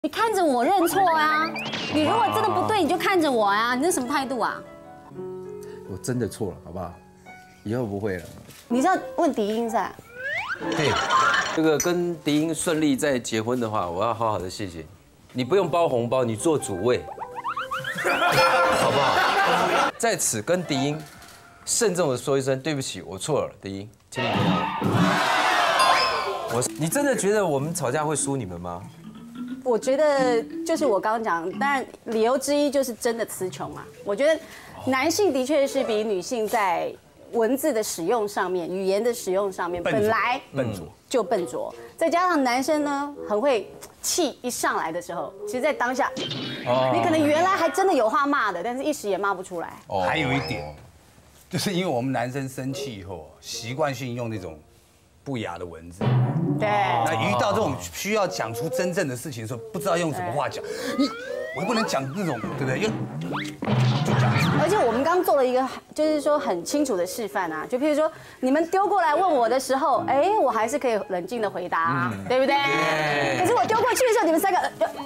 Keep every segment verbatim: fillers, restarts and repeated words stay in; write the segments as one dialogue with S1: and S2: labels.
S1: 你看着我认错啊！你如果真的不对，你就看着我啊！你这什么态度啊？
S2: 我真的错了，好不好？以后不会了。
S1: 你是要问迪英噻？
S3: 对，这个跟迪英顺利再结婚的话，我要好好的谢谢你。你不用包红包，你做主位，好不好？在此跟迪英慎重的说一声对不起，我错了，迪英，请你原谅我。我，你真的觉得我们吵架会输你们吗？
S1: 我觉得就是我刚刚讲，当然理由之一就是真的词穷啊。我觉得男性的确是比女性在文字的使用上面、语言的使用上面本来
S4: 笨拙
S1: 就笨拙，再加上男生呢很会气一上来的时候，其实在当下，你可能原来还真的有话骂的，但是一时也骂不出来。
S4: 还有一点，就是因为我们男生生气以后，习惯性用那种不雅的文字。
S1: 对，
S4: 那遇到这种需要讲出真正的事情的时候，不知道用什么话讲，你我又不能讲那种，对不对？又就讲。
S1: 而且我们刚做了一个，就是说很清楚的示范啊，就譬如说你们丢过来问我的时候，哎，我还是可以冷静的回答，对不对？可是我丢过去的时候，你们三个，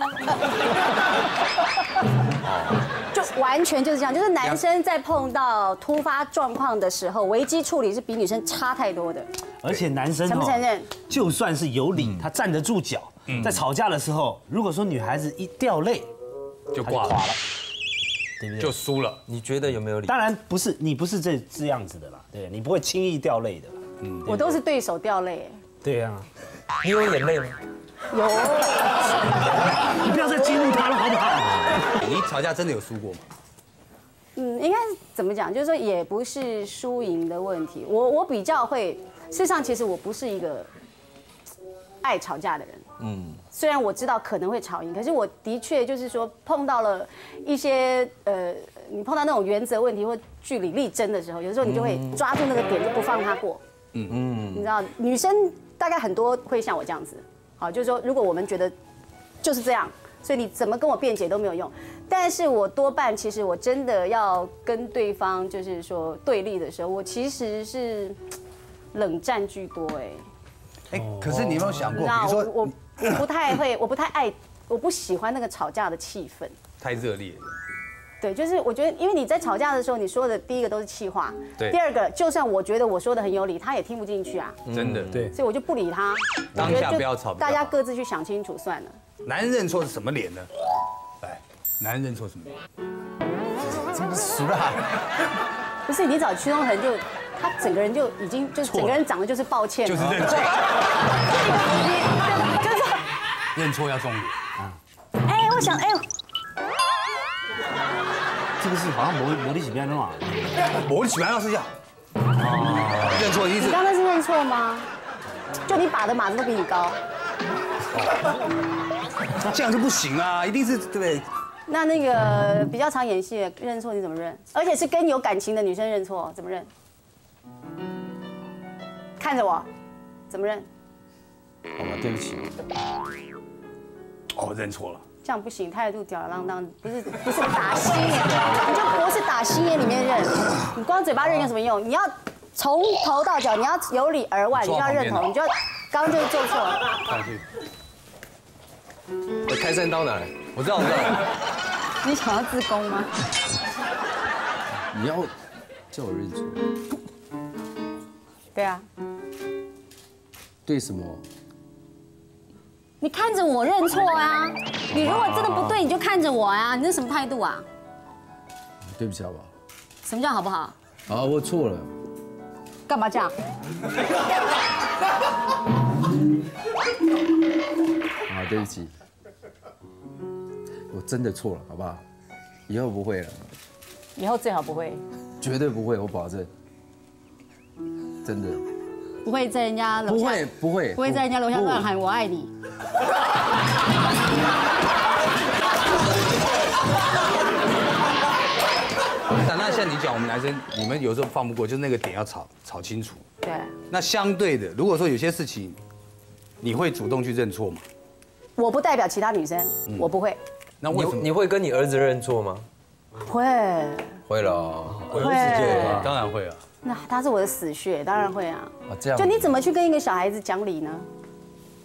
S1: 就完全就是这样，就是男生在碰到突发状况的时候，危机处理是比女生差太多的。
S5: 而且男生
S1: 承不承认？
S5: 就算是有理，他站得住脚，在吵架的时候，如果说女孩子一掉泪，
S4: 就挂了，
S5: 对不对？
S4: 就输了。
S3: 你觉得有没有理？
S5: 当然不是，你不是这这样子的啦，对你不会轻易掉泪的啦。
S1: 嗯，我都是对手掉泪。
S5: 对啊，
S3: 你有眼泪吗？
S1: 有。
S5: 你不要再激怒他了，好不好？
S4: 你吵架真的有输过吗？
S1: 嗯，应该怎么讲？就是说，也不是输赢的问题。我我比较会，事实上，其实我不是一个爱吵架的人。嗯，虽然我知道可能会吵赢，可是我的确就是说，碰到了一些呃，你碰到那种原则问题或据理力争的时候，有时候你就会抓住那个点，就不放它过。嗯嗯，你知道，女生大概很多会像我这样子。好，就是说，如果我们觉得就是这样。 所以你怎么跟我辩解都没有用，但是我多半其实我真的要跟对方就是说对立的时候，我其实是冷战居多哎。
S4: 哎，可是你有没有想过，比如说
S1: 我我不太会，我不太爱，我不喜欢那个吵架的气氛，
S4: 太热烈了。
S1: 对，就是我觉得，因为你在吵架的时候，你说的第一个都是气话，
S4: 对，
S1: 第二个就算我觉得我说的很有理，他也听不进去啊，
S4: 真的对，
S1: 所以我就不理他，
S4: 当下不要吵，
S1: 大家各自去想清楚算了。
S4: 男人认错是什么脸呢？来，男人认错什么脸？
S2: 这不是熟啦？
S1: 不是你找屈中恒就，他整个人就已经就是整个人长得就是抱歉，
S4: 就是认错，
S1: 就是
S4: 认错要重点。
S1: 哎，我想哎呦，
S5: 这个是好像摩摩力起边的嘛？
S4: 摩力起边要是这样。哦，认错意思。
S1: 你刚刚是认错吗？就你把的马子都比你高。
S4: 这样就不行啊，一定是对不对？
S1: 那那个比较常演戏的认错你怎么认？而且是跟有感情的女生认错怎么认？看着我，怎么认？
S3: 好吧，对不起。
S4: 哦，认错了。
S1: 这样不行，态度吊儿郎当，不是不是打心眼，你就不是打心眼里面认，你光嘴巴认有什么用？你要从头到脚，你要由里而外，你就要认同，你就要刚刚就是做错了。
S4: 看去。
S3: 开山刀哪来？我知道，我知道。
S1: 你想要自宫吗？
S2: 你要叫我认错？
S1: 对啊。
S2: 对什么？
S1: 你看着我认错啊！你如果真的不对，你就看着我啊！你这什么态度啊？
S2: 对不起，好不好？
S1: 什么叫好不好？
S2: 好，我错了。
S1: 干嘛这样？
S2: 啊，对不起，我真的错了，好不好？以后不会了。
S1: 以后最好不会。
S2: 绝对不会，我保证。真的。
S1: 不会在人家楼下。
S2: 不会，不会。
S1: 不会在人家楼下乱喊“我爱你”。
S4: 那像你讲，我们男生，你们有时候放不过，就是那个点要吵吵清楚。
S1: 对。
S4: 那相对的，如果说有些事情，你会主动去认错吗？
S1: 我不代表其他女生，我不会。
S4: 那为什么
S3: 你会跟你儿子认错吗？
S1: 会。
S3: 会了，
S1: 会。
S4: 当然会啊。
S1: 那他是我的死穴，当然会啊。
S3: 啊，这样。
S1: 就你怎么去跟一个小孩子讲理呢？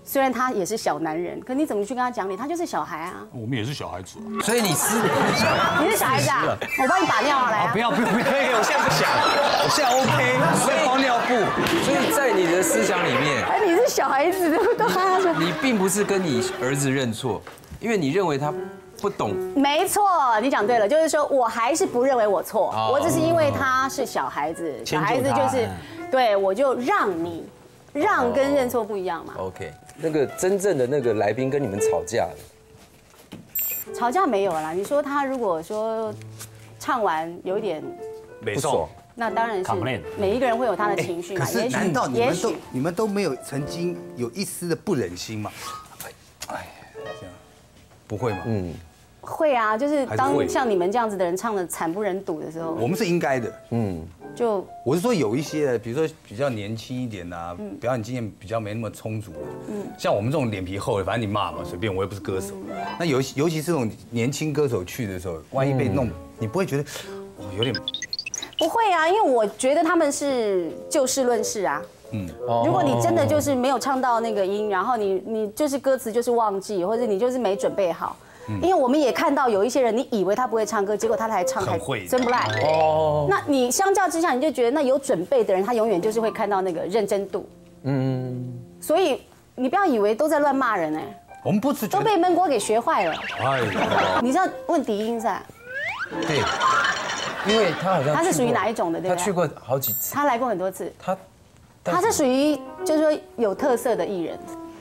S1: 虽然他也是小男人，可你怎么去跟他讲理？他就是小孩啊。
S4: 我们也是小孩子，
S3: 所以你是
S1: 你是小孩子啊？我帮你把尿来啊！
S4: 不要不要不要，我现在不想，我现在 OK， 我会包尿布。
S3: 所以在你的思想里面，
S1: 哎，你是小孩子，都哈哈说。
S3: 你并不是跟你儿子认错，因为你认为他不懂。
S1: 没错，你讲对了，就是说我还是不认为我错，我只是因为他是小孩子，小孩子就是，对我就让你，让跟认错不一样嘛。
S3: OK， 那个真正的那个来宾跟你们吵架了。
S1: 吵架没有啦，你说他如果说唱完有一点
S4: 不爽，
S1: 那当然是每一个人会有他的情绪嘛。
S6: 可是难道你们都
S1: 也许
S6: 你们都没有曾经有一丝的不忍心吗？
S4: 哎，这样不会吗？
S3: 嗯，
S1: 会啊，就是当
S4: 还是会
S1: 像你们这样子的人唱的惨不忍睹的时候，
S6: 我们是应该的，
S3: 嗯，
S1: 就
S6: 我是说有一些，比如说比较年轻一点啊，表演经验比较没那么充足的，像我们这种脸皮厚的，反正你骂嘛，随便，我又不是歌手。那尤尤其是这种年轻歌手去的时候，万一被弄，你不会觉得哦有点
S1: 不会啊，因为我觉得他们是就事论事啊。嗯，如果你真的就是没有唱到那个音，然后你你就是歌词就是忘记，或者你就是没准备好。因为我们也看到有一些人，你以为他不会唱歌，结果他来唱还真不赖。哦，那你相较之下，你就觉得那有准备的人，他永远就是会看到那个认真度。嗯，所以你不要以为都在乱骂人哎，
S6: 我们不是
S1: 都被闷锅给学坏了。
S6: 哎，
S1: 你知道问迪英噻？
S3: 对，因为他好像
S1: 他是属于哪一种的？对不对？
S3: 他去过好几次，
S1: 他来过很多次。
S3: 他
S1: 他是属于就是说有特色的艺人。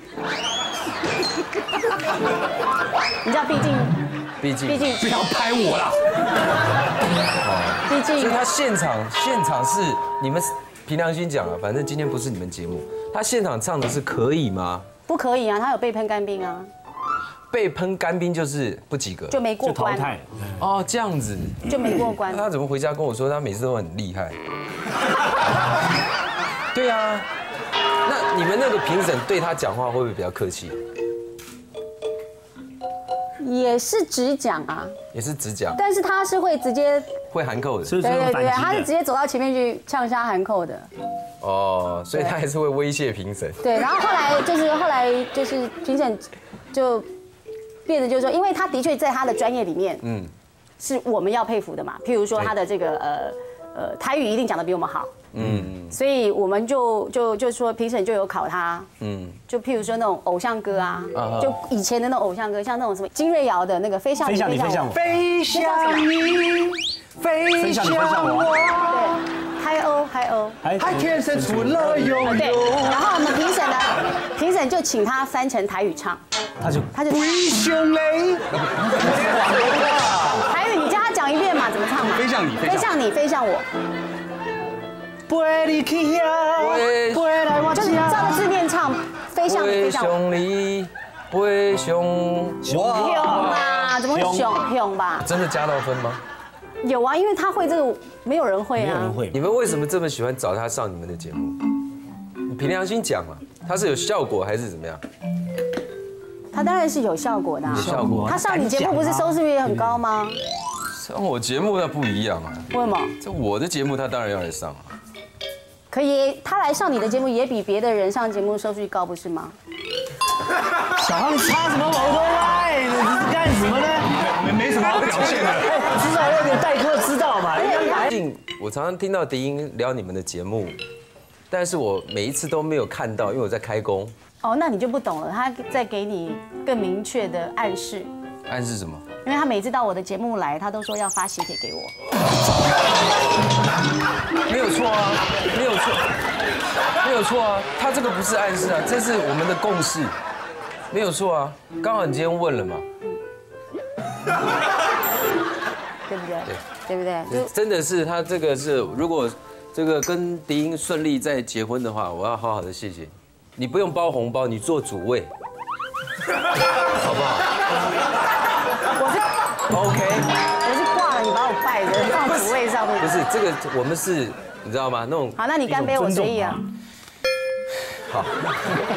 S1: 你知道，毕竟，
S3: 毕竟，
S1: 毕竟
S4: 不要拍我啦！
S1: 毕竟，
S3: 所以他现场现场是你们凭良心讲啊，反正今天不是你们节目，他现场唱的是可以吗？
S1: 不可以啊，他有被喷干冰啊。
S3: 被喷干冰就是不及格，
S1: 就没过关。
S5: 就淘汰。
S3: 哦，这样子
S1: 就没过关。
S3: 那他怎么回家跟我说他每次都很厉害？对啊，那你们那个评审对他讲话会不会比较客气？
S1: 也是只讲啊，
S3: 也是只讲，
S1: 但是他是会直接，
S3: 会含扣的。
S5: 所以
S1: 对对对，
S5: 说反击的
S1: 他是直接走到前面去呛杀含扣的。
S3: 哦，所以他还是会威胁评审。
S1: 对，然后后来就是后来就是评审就变得就是说，因为他的确在他的专业里面，嗯，是我们要佩服的嘛。譬如说他的这个呃呃台语一定讲得比我们好，嗯，所以我们就就就说评审就有考他，嗯，就譬如说那种偶像歌啊，就以前的那种偶像歌，像那种什么金瑞瑶的那个《飞向你飞向我》，
S6: 飞向你，飞向我，
S1: 对。嗨欧嗨欧，
S6: 还天生出了拥
S1: 对，
S6: 有。
S1: 然后我们评审呢，评审就请他翻成台语唱，
S5: 他就
S1: 他就
S6: 飞向你，
S1: 台语你叫他讲一遍嘛，怎么唱嘛？
S4: 飞向你，
S1: 飞向你，飞向我，
S6: 飞你去呀，飞来我
S1: 就是照着字面唱，飞向你，飞向我。
S3: 你，飞向
S1: 熊吧，怎么会熊熊吧？
S3: 真的加到分吗？
S1: 有啊，因为他会这个，没有人会啊。
S5: 没有人会。
S3: 你们为什么这么喜欢找他上你们的节目？你凭良心讲嘛，他是有效果还是怎么样？
S1: 他当然是有效果的。
S3: 有效果。
S1: 他上你节目不是收视率也很高吗？
S3: 上我节目那不一样啊。
S1: 为什么？
S3: 这我的节目他当然要来上啊。
S1: 可以，他来上你的节目也比别的人上节目收视率高，不是吗？
S5: 小胖插什么毛头来？你是干什么呢？
S4: 没没什么好表现的。
S5: 至少要有点待客之道嘛。
S3: 最近我常常听到迪英聊你们的节目，但是我每一次都没有看到，因为我在开工。
S1: 哦，那你就不懂了，他在给你更明确的暗示。
S3: 暗示什么？
S1: 因为他每次到我的节目来，他都说要发喜帖给我。
S3: 没有错啊，没有错，没有错啊，他这个不是暗示啊，这是我们的共识，没有错啊。刚好你今天问了嘛，
S1: 对不对？对，对不对？就
S3: 真的是他这个是，如果这个跟迪英顺利再结婚的话，我要好好的谢谢你，你不用包红包，你做主位，好不好？
S1: 我是
S3: OK，
S1: 我是挂了，你把我拜着放主位上面。
S3: 不是这个，我们是，你知道吗？那种
S1: 好，那你干杯，我随意啊。
S3: 好，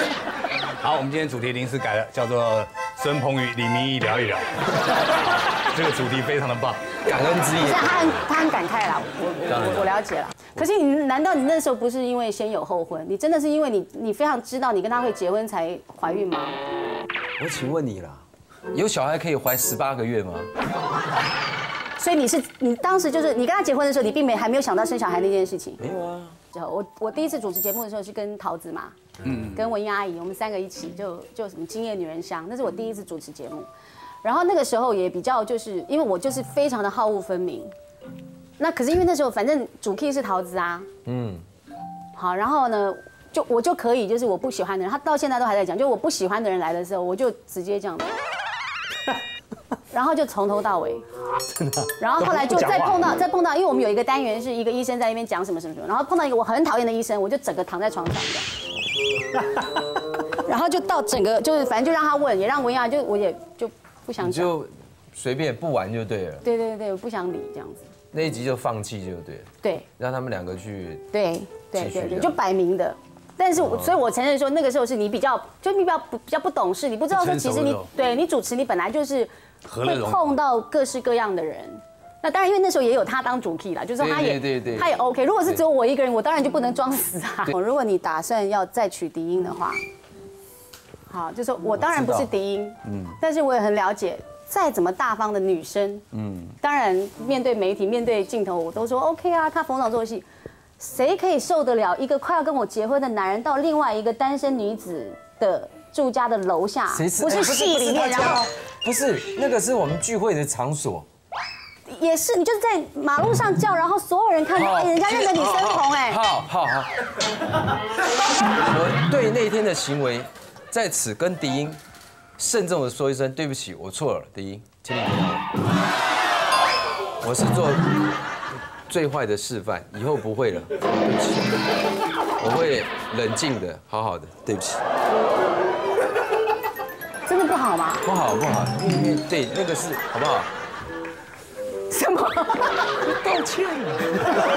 S4: 好，我们今天主题临时改了，叫做孙鹏与李明义聊一聊。
S6: 这个主题非常的棒，
S3: 感恩之夜。
S1: 像他很他很感慨啦，我我我了解了。可是你难道你那时候不是因为先有后婚？你真的是因为你你非常知道你跟他会结婚才怀孕吗？
S3: 我请问你啦，有小孩可以怀十八个月吗？
S1: 所以你是你当时就是你跟他结婚的时候，你并没还没有想到生小孩那件事情。
S3: 没有啊。
S1: 我我第一次主持节目的时候是跟桃子嘛，嗯，跟文英阿姨，我们三个一起就就什么今夜女人香，那是我第一次主持节目。然后那个时候也比较就是因为我就是非常的好恶分明。那可是因为那时候反正主 key 是桃子啊，嗯，好，然后呢，就我就可以就是我不喜欢的人，他到现在都还在讲，就我不喜欢的人来的时候，我就直接这样，然后就从头到尾，真的，然后后来就再碰到再碰到，因为我们有一个单元是一个医生在那边讲什么什么什么，然后碰到一个我很讨厌的医生，我就整个躺在床上这样，然后就到整个就是反正就让他问，也让文雅就我也就不想讲，
S3: 就随便不玩就对了。
S1: 对对对，我不想理这样子。
S3: 那一集就放弃就对了，
S1: 对，
S3: 让他们两个去，
S1: 对对对对，就摆明的。但是我，所以我承认说，那个时候是你比较，就你比较比较不懂事，你不知道说其实你对你主持你本来就是会碰到各式各样的人。那当然，因为那时候也有他当主 key 啦，就是说他也
S3: 对对
S1: 他也 OK。如果是只有我一个人，我当然就不能装死啊。如果你打算要再娶笛音的话，好，就说我当然不是笛音，嗯，但是我也很了解。再怎么大方的女生，嗯，当然面对媒体、面对镜头，我都说 OK 啊。他逢场作戏，谁可以受得了一个快要跟我结婚的男人到另外一个单身女子的住家的楼下？不是戏里面，然后
S3: 不是那个是我们聚会的场所，
S1: 也是你就是在马路上叫，然后所有人看到，哎，人家认得你生红，哎，
S3: 好好好，我对那天的行为，在此跟笛音慎重的说一声对不起，我错了，笛音，请你原谅我。我是做最坏的示范，以后不会了，对不起，我会冷静的，好好的，对不起。
S1: 真的不好吗？
S3: 不好不好，因为对那个是好不好？
S1: 什么？
S3: 道歉了。